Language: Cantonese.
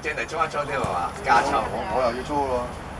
正嚟租一租添係嘛？加抽。 我又要租咯。